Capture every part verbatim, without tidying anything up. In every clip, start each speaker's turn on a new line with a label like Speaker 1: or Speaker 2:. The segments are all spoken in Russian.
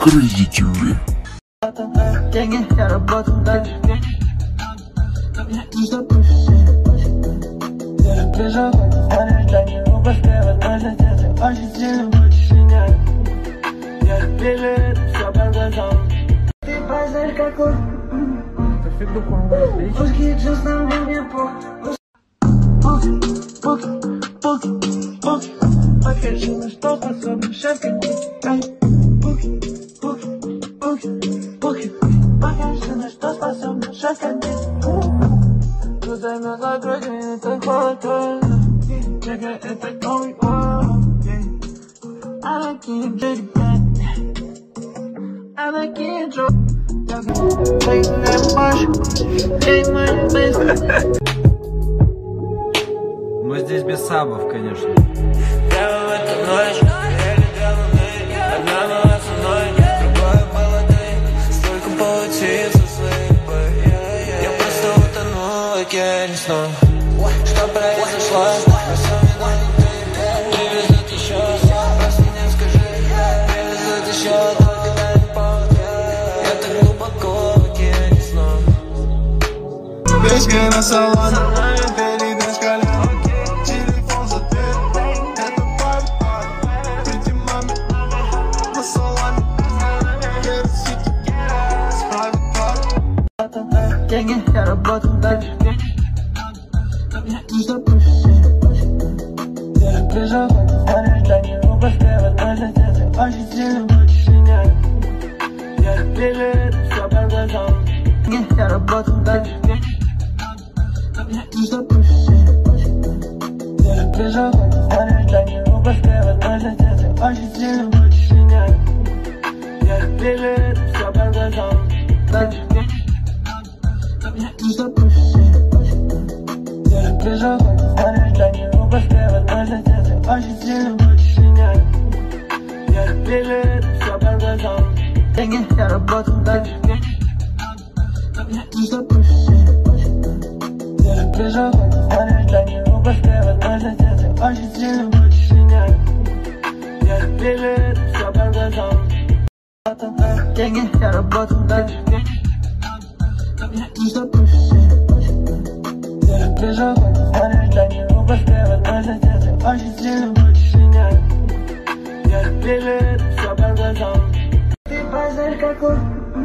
Speaker 1: Crazy ти ви.
Speaker 2: Деньги, я работаю дальше. Не запущу. Я бежал, ожидание убыстрела, даже дети очень сильно хочешь меня. Я вижу это все по глазам. Ты знаешь какой? Пусть честно мне похуй. Пуки, пуки, пуки, пуки. Покажи, на что способен сейчас как-нибудь. Пуки, пуки, пуки, пуки. Покажи, на что способен сейчас как-нибудь. Глаза на закройте, это холодно. Чека, это новый world. I can't do it. I can't do it. Take that much. Take my best.
Speaker 3: Мы здесь без сабов, конечно.
Speaker 4: Прямо в эту ночь я летел на ней. Одна была со мной, другая была ты. Столько паутин со своей. Я просто утонул в океане снов. Что произошло? Привезут еще, просто мне скажи. Привезут еще, только дай мне повод. Я так глубоко в океане снов.
Speaker 5: Печка на салоне, перегрузкали. Телефон за дверь, это папа. Приди маме на салоне. Керосити, справит папа.
Speaker 2: Деньги, я работаю дальше. Не запущу. Я бежал, ожидание убыстрела, даже дети очень сильно хочешь меня. Я вижу это все по глазам. Деньги, я работаю дальше. Не запущу. Я бежал, ожидание убыстрела, даже дети очень сильно хочешь меня. Я вижу это все по глазам. Дальше. Не запущу. Я бежал, ожидание убыстрела, даже дети очень сильно хочешь меня. Я вижу это все по глазам. Деньги, я работаю дальше. Не запущу. Я бежал, ожидание убыстрела, даже дети очень сильно хочешь меня. Я вижу это все по глазам. Деньги, я работаю дальше. Не запущу. Я бежал, ожидание убыстрела, даже дети очень сильно хочешь меня. Я вижу это все по глазам. Ты знаешь какой?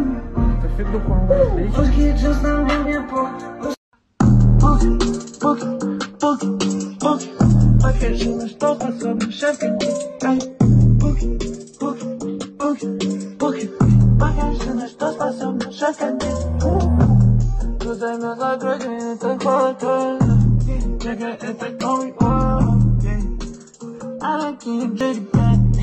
Speaker 2: Пусть честно мне похуй. Пуки, пуки, пуки, пуки. Покажи, на что способен сейчас как-нибудь. Пуки, пуки, пуки, пуки. Покажи, на что способен сейчас как-нибудь. Глаза на закройте, это холодно. Чека, это новый world. I can't do it.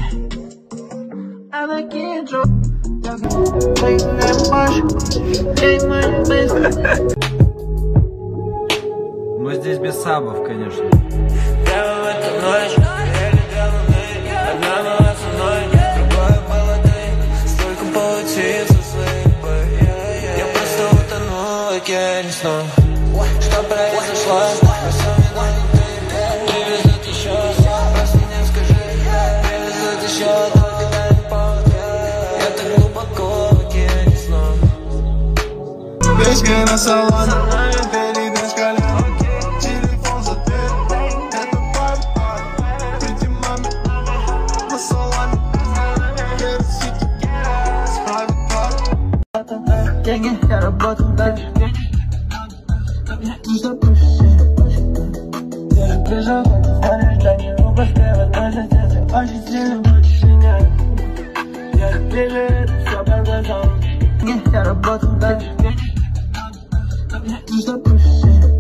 Speaker 2: I can't do it. Take that much. Take my best.
Speaker 3: Мы здесь без сабов, конечно.
Speaker 4: Прямо в эту ночь я летел на ней. Одна была со мной, другая была ты. Столько паутин со своей. Я просто утонул в океане снов. Что произошло? Привезут еще, просто мне скажи. Привезут еще, только дай мне повод. Я так глубоко в океане снов.
Speaker 5: Печка на салоне, перегрузкали. Телефон за дверь, это папа. Приди маме на салоне. Керосити, справит папа.
Speaker 2: Деньги, я работаю дальше. Не запущу. Я бежал, ожидание убыстрела, даже дети очень сильно хочешь меня. Я вижу это все по глазам. Деньги, я работаю дальше. Не запущу.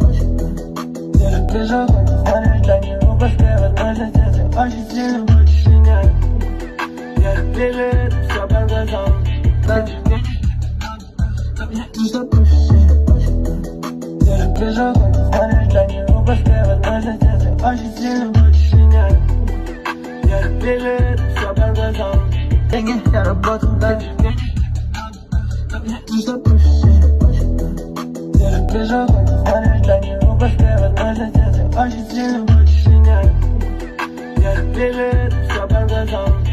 Speaker 2: Я бежал, ожидание убыстрела, даже дети очень сильно хочешь меня. Я вижу это все по глазам. Дальше. Не запущу. Я бежал, ожидание убыстрела, даже дети очень сильно хочешь меня. Я вижу это все по глазам. Деньги, я работаю дальше. Не запущу. Я бежал, ожидание убыстрела, даже дети очень сильно хочешь меня. Я вижу это все по глазам.